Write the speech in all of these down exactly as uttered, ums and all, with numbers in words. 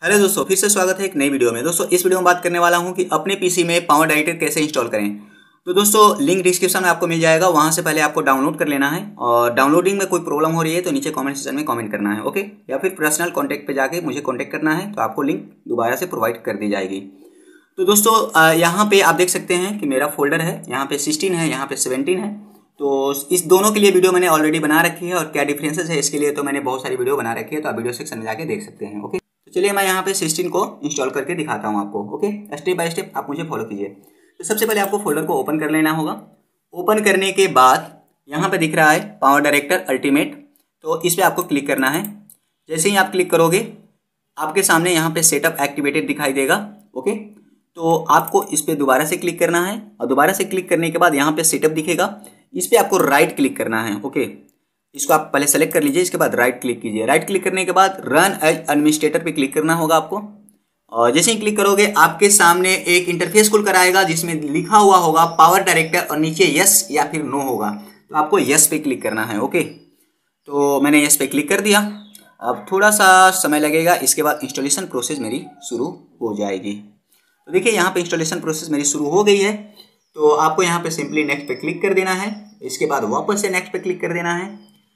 Hello दोस्तों, फिर से स्वागत है एक नई वीडियो में। दोस्तों इस वीडियो में बात करने वाला हूं कि अपने पीसी में पावर डायरेक्टर कैसे इंस्टॉल करें। तो दोस्तों लिंक डिस्क्रिप्शन में आपको मिल जाएगा, वहां से पहले आपको डाउनलोड कर लेना है और डाउनलोडिंग में कोई प्रॉब्लम हो रही है तो नीचे कमेंट सेक्शन में कमेंट करना है, ओके। या फिर पर्सनल कॉन्टैक्ट पे जाके मुझे कॉन्टैक्ट करना है तो आपको लिंक दोबारा से प्रोवाइड कर दी जाएगी। तो दोस्तों यहाँ पे आप देख सकते हैं कि मेरा फोल्डर है, यहाँ पे सिक्सटीन है, यहाँ पे सेवनटीन है। तो इस दोनों के लिए वीडियो मैंने ऑलरेडी बना रखी है और क्या डिफरेंसेस है इसके लिए तो मैंने बहुत सारी वीडियो बना रखी है, तो आप वीडियो सेक्शन में जाके देख सकते हैं, ओके। तो चलिए मैं यहाँ पे सिक्सटीन को इंस्टॉल करके दिखाता हूँ आपको, ओके। स्टेप बाय स्टेप आप मुझे फॉलो कीजिए। तो सबसे पहले आपको फोल्डर को ओपन कर लेना होगा। ओपन करने के बाद यहाँ पे दिख रहा है पावर डायरेक्टर अल्टीमेट, तो इस पर आपको क्लिक करना है। जैसे ही आप क्लिक करोगे आपके सामने यहाँ पे सेटअप एक्टिवेटेड दिखाई देगा, ओके। तो आपको इस पर दोबारा से क्लिक करना है और दोबारा से क्लिक करने के बाद यहाँ पे सेटअप दिखेगा, इस पर आपको राइट क्लिक करना है, ओके। इसको आप पहले सेलेक्ट कर लीजिए, इसके बाद राइट क्लिक कीजिए। राइट क्लिक करने के बाद रन एज एडमिनिस्ट्रेटर पे क्लिक करना होगा आपको। और जैसे ही क्लिक करोगे आपके सामने एक इंटरफेस खुल कर आएगा जिसमें लिखा हुआ होगा पावर डायरेक्टर और नीचे यस या फिर नो होगा, तो आपको यस पे क्लिक करना है, ओके। तो मैंने यस पे क्लिक कर दिया। अब थोड़ा सा समय लगेगा, इसके बाद इंस्टॉलेशन प्रोसेस मेरी शुरू हो जाएगी। तो देखिए यहाँ पे इंस्टॉलेशन प्रोसेस मेरी शुरू हो गई है। तो आपको यहाँ पे सिंपली नेक्स्ट पे क्लिक कर देना है, इसके बाद वापस से नेक्स्ट पे क्लिक कर देना है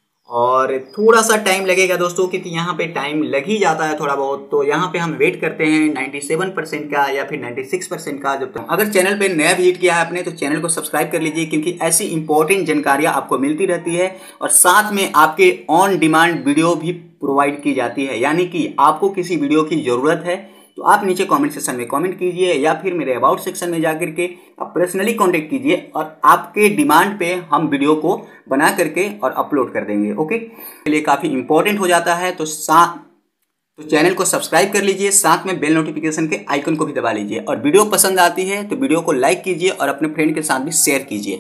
और थोड़ा सा टाइम लगेगा दोस्तों, क्योंकि यहाँ पे टाइम लग ही जाता है थोड़ा बहुत। तो यहाँ पे हम वेट करते हैं सत्तानवे परसेंट का या फिर छियानवे परसेंट का। जब तक अगर चैनल पे नया विजिट किया है आपने तो चैनल को सब्सक्राइब कर लीजिए, क्योंकि ऐसी इंपॉर्टेंट जानकारियाँ आपको मिलती रहती है और साथ में आपके ऑन डिमांड वीडियो भी प्रोवाइड की जाती है। यानी कि आपको किसी वीडियो की ज़रूरत है तो आप नीचे कमेंट सेक्शन में कमेंट कीजिए या फिर मेरे अबाउट सेक्शन में जाकर के आप पर्सनली कांटेक्ट कीजिए और आपके डिमांड पे हम वीडियो को बना करके और अपलोड कर देंगे, ओके। के लिए काफ़ी इंपॉर्टेंट हो जाता है। तो साथ तो चैनल को सब्सक्राइब कर लीजिए, साथ में बेल नोटिफिकेशन के आइकन को भी दबा लीजिए और वीडियो पसंद आती है तो वीडियो को लाइक कीजिए और अपने फ्रेंड के साथ भी शेयर कीजिए।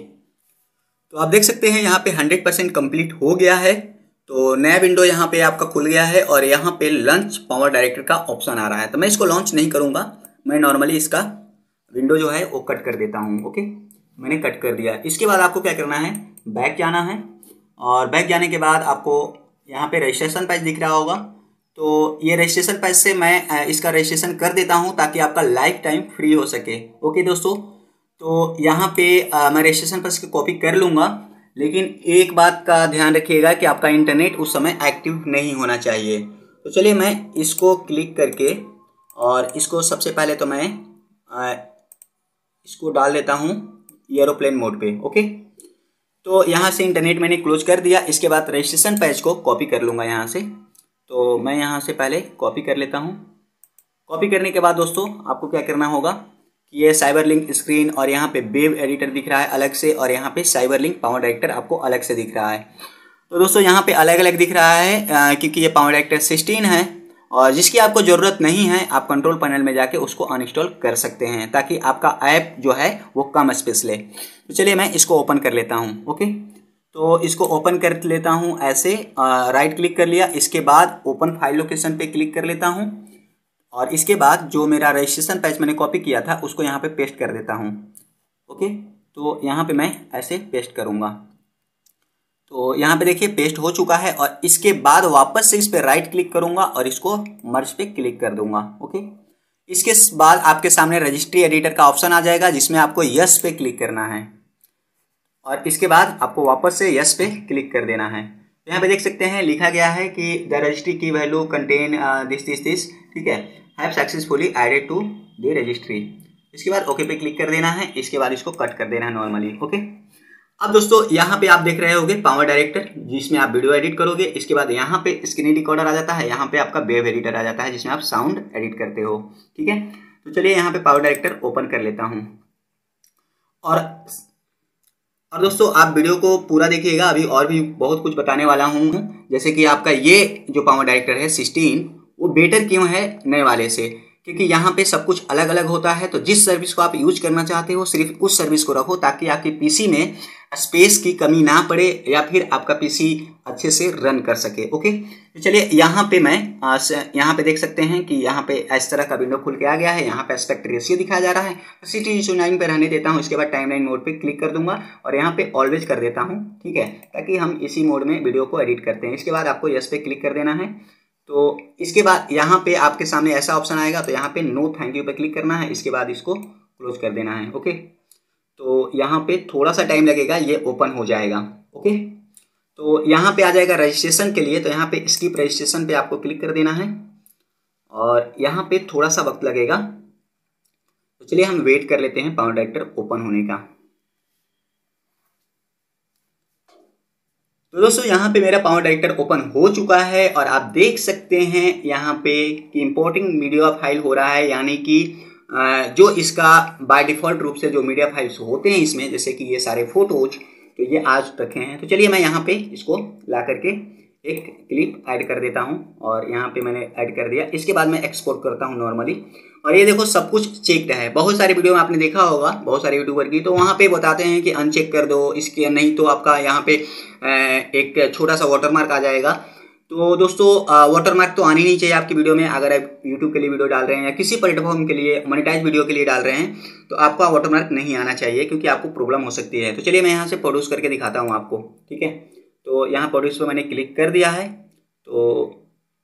तो आप देख सकते हैं यहाँ पे हंड्रेड परसेंट कम्प्लीट हो गया है। तो नया विंडो यहाँ पे आपका खुल गया है और यहाँ पे लॉन्च पावर डायरेक्टर का ऑप्शन आ रहा है। तो मैं इसको लॉन्च नहीं करूँगा, मैं नॉर्मली इसका विंडो जो है वो कट कर देता हूँ, ओके। मैंने कट कर दिया। इसके बाद आपको क्या करना है, बैक जाना है और बैक जाने के बाद आपको यहाँ पे रजिस्ट्रेशन पेज दिख रहा होगा। तो ये रजिस्ट्रेशन पेज से मैं इसका रजिस्ट्रेशन कर देता हूँ ताकि आपका लाइफ टाइम फ्री हो सके, ओके दोस्तों। तो यहाँ पे मैं रजिस्ट्रेशन पेज की कॉपी कर लूँगा, लेकिन एक बात का ध्यान रखिएगा कि आपका इंटरनेट उस समय एक्टिव नहीं होना चाहिए। तो चलिए मैं इसको क्लिक करके और इसको सबसे पहले तो मैं आ, इसको डाल देता हूँ एरोप्लेन मोड पे, ओके। तो यहाँ से इंटरनेट मैंने क्लोज कर दिया। इसके बाद रजिस्ट्रेशन पेज को कॉपी कर लूँगा यहाँ से। तो मैं यहाँ से पहले कॉपी कर लेता हूँ। कॉपी करने के बाद दोस्तों आपको क्या करना होगा, ये साइबर लिंक स्क्रीन और यहाँ पे वेब एडिटर दिख रहा है अलग से और यहाँ पे साइबर लिंक पावर डायरेक्टर आपको अलग से दिख रहा है। तो दोस्तों यहाँ पे अलग अलग दिख रहा है क्योंकि ये पावर डायरेक्टर सिक्सटीन है और जिसकी आपको ज़रूरत नहीं है आप कंट्रोल पैनल में जाके उसको अनइंस्टॉल कर सकते हैं ताकि आपका ऐप जो है वो कम स्पेस ले। तो चलिए मैं इसको ओपन कर लेता हूँ, ओके। तो इसको ओपन कर लेता हूँ ऐसे, राइट क्लिक कर लिया। इसके बाद ओपन फाइल लोकेशन पे क्लिक कर लेता हूँ और इसके बाद जो मेरा रजिस्ट्रेशन पेज मैंने कॉपी किया था उसको यहाँ पे पेस्ट कर देता हूँ, ओके। तो यहाँ पे मैं ऐसे पेस्ट करूँगा। तो यहाँ पे देखिए पेस्ट हो चुका है और इसके बाद वापस से इस पे राइट क्लिक करूँगा और इसको मर्ज पे क्लिक कर दूंगा, ओके। इसके बाद आपके सामने रजिस्ट्री एडिटर का ऑप्शन आ जाएगा जिसमें आपको यस पे क्लिक करना है और इसके बाद आपको वापस से यस पे क्लिक कर देना है। तो यहाँ पे देख सकते हैं लिखा गया है कि द रजिस्ट्री की value contain this this this, ठीक है, have successfully added to the registry. इसके बाद ओके पे क्लिक कर देना है। इसके बाद इसको कट कर देना है नॉर्मली, ओके। अब दोस्तों यहाँ पे आप देख रहे होंगे पावर डायरेक्टर जिसमें आप वीडियो एडिट करोगे। इसके बाद यहाँ पे स्क्रीन रिकॉर्डर आ जाता है, यहाँ पे आपका वेब एडिटर आ जाता है जिसमें आप साउंड एडिट करते हो, ठीक है। तो चलिए यहाँ पे पावर डायरेक्टर ओपन कर लेता हूँ और और दोस्तों आप वीडियो को पूरा देखिएगा, अभी और भी बहुत कुछ बताने वाला हूँ। जैसे कि आपका ये जो पावर डायरेक्टर है सिक्सटीन वो बेटर क्यों है नए वाले से, क्योंकि यहाँ पे सब कुछ अलग अलग होता है। तो जिस सर्विस को आप यूज करना चाहते हो सिर्फ उस सर्विस को रखो ताकि आपके पीसी में स्पेस की कमी ना पड़े या फिर आपका पीसी अच्छे से रन कर सके, ओके। तो चलिए यहाँ पे मैं यहाँ पे देख सकते हैं कि यहाँ पे इस तरह का विंडो खुल के आ गया है। यहाँ पे एस्पेक्ट रेशियो दिखाया जा रहा है, सिटी इशू नाइन पे रहने देता हूँ। इसके बाद टाइमलाइन मोड पे क्लिक कर दूंगा और यहाँ पे ऑलवेज कर देता हूँ, ठीक है, ताकि हम इसी मोड में वीडियो को एडिट करते हैं। इसके बाद आपको यस पे क्लिक कर देना है। तो इसके बाद यहाँ पे आपके सामने ऐसा ऑप्शन आएगा, तो यहाँ पे नो थैंक यू पे क्लिक करना है। इसके बाद इसको क्लोज कर देना है। ओके, तो यहाँ पे थोड़ा सा टाइम लगेगा, ये ओपन हो जाएगा। ओके, तो यहाँ पे आ जाएगा रजिस्ट्रेशन के लिए, तो यहाँ पे स्किप रजिस्ट्रेशन पे आपको क्लिक कर देना है और यहाँ पे थोड़ा सा वक्त लगेगा। तो चलिए हम वेट कर लेते हैं पावर डायरेक्टर ओपन होने का। तो दोस्तों यहाँ पे मेरा पावर डायरेक्टर ओपन हो चुका है और आप देख सकते हैं यहाँ पे कि इंपोर्टिंग मीडिया फाइल हो रहा है, यानी कि जो इसका बाय डिफ़ॉल्ट रूप से जो मीडिया फाइल्स होते हैं इसमें, जैसे कि ये सारे फोटोज, तो ये आज रखे हैं। तो चलिए मैं यहाँ पे इसको ला करके एक क्लिप ऐड कर देता हूँ और यहाँ पे मैंने ऐड कर दिया। इसके बाद मैं एक्सपोर्ट करता हूँ नॉर्मली, और ये देखो सब कुछ चेक्ड है। बहुत सारी वीडियो में आपने देखा होगा बहुत सारे यूट्यूबर की, तो वहाँ पे बताते हैं कि अनचेक कर दो इसके, नहीं तो आपका यहाँ पे एक छोटा सा वाटरमार्क आ जाएगा। तो दोस्तों वाटरमार्क तो आनी नहीं चाहिए आपकी वीडियो में। अगर आप यूट्यूब के लिए वीडियो डाल रहे हैं या किसी प्लेटफॉर्म के लिए मोनेटाइज वीडियो के लिए डाल रहे हैं, तो आपका वाटरमार्क नहीं आना चाहिए, क्योंकि आपको प्रॉब्लम हो सकती है। तो चलिए मैं यहाँ से प्रोड्यूस करके दिखाता हूँ आपको, ठीक है। तो यहाँ प्रोड्यूस पर मैंने क्लिक कर दिया है, तो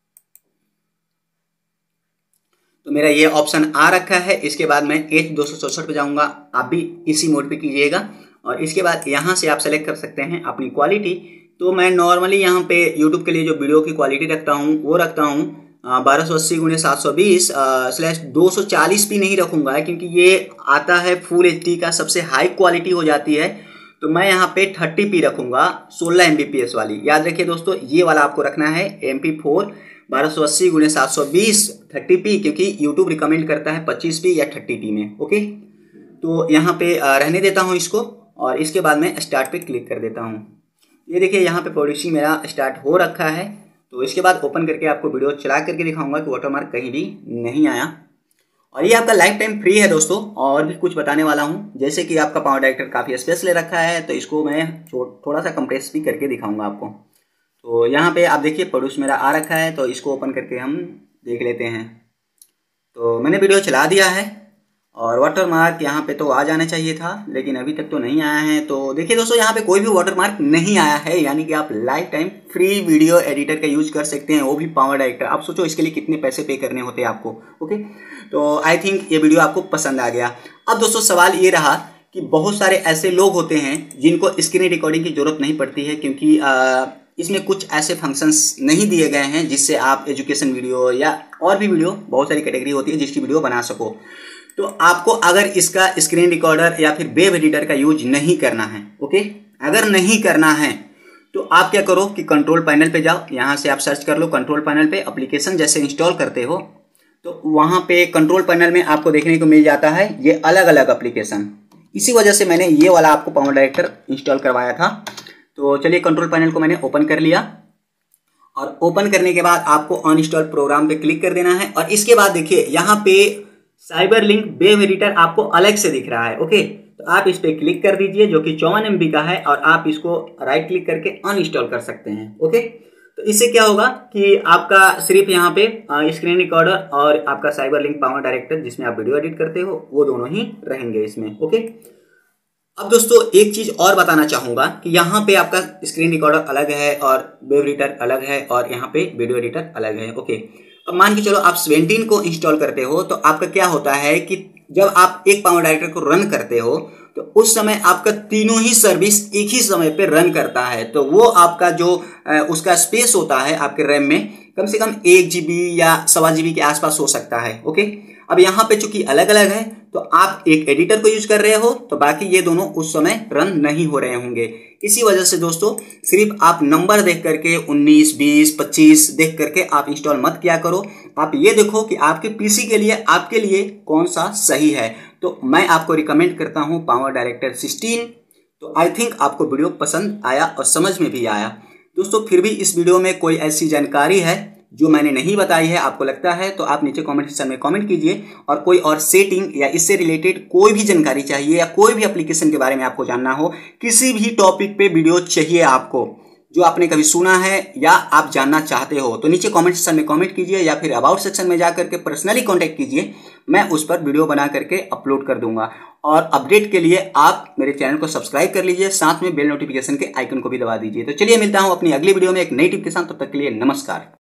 तो मेरा ये ऑप्शन आ रखा है। इसके बाद मैं एच दो सौ चौसठ पे जाऊँगा, आप भी इसी मोड पे कीजिएगा। और इसके बाद यहाँ से आप सेलेक्ट कर सकते हैं अपनी क्वालिटी। तो मैं नॉर्मली यहाँ पे यूट्यूब के लिए जो वीडियो की क्वालिटी रखता हूँ वो रखता हूँ बारह सौ अस्सी गुणे सात सौ बीस स्लैश दो सौ चालीस भी नहीं रखूँगा, क्योंकि ये आता है फुल एच डी का, सबसे हाई क्वालिटी हो जाती है। तो मैं यहाँ पे थर्टी पी रखूँगा, सोलह एम बी पी एस वाली। याद रखिए दोस्तों, ये वाला आपको रखना है एम पी फोर बारह सौ अस्सी गुणे सात सौ बीस थर्टी पी, क्योंकि यूट्यूब रिकमेंड करता है पच्चीस पी या थर्टी पी में। ओके, तो यहाँ पे रहने देता हूँ इसको और इसके बाद मैं स्टार्ट पे क्लिक कर देता हूँ। ये देखिए यहाँ पे प्रोड्यूसिंग मेरा स्टार्ट हो रखा है। तो इसके बाद ओपन करके आपको वीडियो चला करके दिखाऊंगा कि वाटरमार्क कहीं भी नहीं आया। और ये आपका लाइफ टाइम फ्री है दोस्तों। और भी कुछ बताने वाला हूँ, जैसे कि आपका पावर डायरेक्टर काफ़ी स्पेस ले रखा है, तो इसको मैं थोड़ा सा कंप्रेस भी करके दिखाऊंगा आपको। तो यहाँ पे आप देखिए प्रोड्यूस मेरा आ रखा है, तो इसको ओपन करके हम देख लेते हैं। तो मैंने वीडियो चला दिया है और वाटरमार्क यहाँ पे तो आ जाना चाहिए था, लेकिन अभी तक तो नहीं आया है। तो देखिए दोस्तों, यहाँ पे कोई भी वाटरमार्क नहीं आया है, यानी कि आप lifetime free video editor का यूज कर सकते हैं, वो भी पावर डायरेक्टर। आप सोचो इसके लिए कितने पैसे पे करने होते हैं आपको। ओके, तो आई थिंक ये वीडियो आपको पसंद आ गया। अब दोस्तों सवाल ये रहा कि बहुत सारे ऐसे लोग होते हैं जिनको स्क्रीन रिकॉर्डिंग की जरूरत नहीं पड़ती है, क्योंकि आ, इसमें कुछ ऐसे फंक्शंस नहीं दिए गए हैं जिससे आप एजुकेशन वीडियो या और भी वीडियो, बहुत सारी कैटेगरी होती है जिसकी वीडियो बना सको। तो आपको अगर इसका स्क्रीन रिकॉर्डर या फिर वेब एडिटर का यूज नहीं करना है, ओके, अगर नहीं करना है तो आप क्या करो कि कंट्रोल पैनल पे जाओ, यहाँ से आप सर्च कर लो कंट्रोल पैनल पे एप्लीकेशन जैसे इंस्टॉल करते हो, तो वहाँ पे कंट्रोल पैनल में आपको देखने को मिल जाता है ये अलग अलग एप्लीकेशन। इसी वजह से मैंने ये वाला आपको पावर डायरेक्टर इंस्टॉल करवाया था। तो चलिए कंट्रोल पैनल को मैंने ओपन कर लिया और ओपन करने के बाद आपको अनइंस्टॉल प्रोग्राम पे क्लिक कर देना है। और इसके बाद देखिए यहाँ पे साइबर लिंक वेब एडिटर आपको अलग से दिख रहा है। ओके, तो आप इस पे क्लिक कर दीजिए, जो कि चौवन एम बी का है, और आप इसको राइट क्लिक करके अनइंस्टॉल कर सकते हैं। ओके, तो इससे क्या होगा कि आपका सिर्फ यहाँ पे स्क्रीन रिकॉर्डर और आपका साइबर लिंक पावर डायरेक्टर जिसमें आप वीडियो एडिट करते हो वो दोनों ही रहेंगे इसमें। ओके, अब दोस्तों एक चीज और बताना चाहूंगा कि यहाँ पे आपका स्क्रीन रिकॉर्डर अलग है और वेब एडिटर अलग है और यहाँ पे वीडियो एडिटर अलग है। ओके, अब मान के चलो आप सेवनटीन को इंस्टॉल करते हो, तो आपका क्या होता है कि जब आप एक पावर डायरेक्टर को रन करते हो तो उस समय आपका तीनों ही सर्विस एक ही समय पे रन करता है। तो वो आपका जो उसका स्पेस होता है आपके रैम में कम से कम एक जीबी या सवा जीबी के आसपास हो सकता है। ओके, अब यहाँ पे चूंकि अलग अलग है तो आप एक एडिटर को यूज कर रहे हो, तो बाकी ये दोनों उस समय रन नहीं हो रहे होंगे। इसी वजह से दोस्तों सिर्फ आप नंबर देख करके उन्नीस, बीस, पच्चीस देख करके आप इंस्टॉल मत किया करो। आप ये देखो कि आपके पीसी के लिए आपके लिए कौन सा सही है। तो मैं आपको रिकमेंड करता हूं पावर डायरेक्टर सिक्सटीन। तो आई थिंक आपको वीडियो पसंद आया और समझ में भी आया। दोस्तों फिर भी इस वीडियो में कोई ऐसी जानकारी है जो मैंने नहीं बताई है, आपको लगता है तो आप नीचे कमेंट सेक्शन में कमेंट कीजिए। और कोई और सेटिंग या इससे रिलेटेड कोई भी जानकारी चाहिए या कोई भी एप्लीकेशन के बारे में आपको जानना हो, किसी भी टॉपिक पे वीडियो चाहिए आपको जो आपने कभी सुना है या आप जानना चाहते हो, तो नीचे कमेंट सेक्शन में कमेंट कीजिए या फिर अबाउट सेक्शन में जाकर के पर्सनली कांटेक्ट कीजिए। मैं उस पर वीडियो बना करके अपलोड कर दूंगा। और अपडेट के लिए आप मेरे चैनल को सब्सक्राइब कर लीजिए, साथ में बेल नोटिफिकेशन के आइकन को भी दबा दीजिए। तो चलिए मिलता हूं अपनी अगली वीडियो में एक नई टिप के साथ, तब तक के लिए नमस्कार।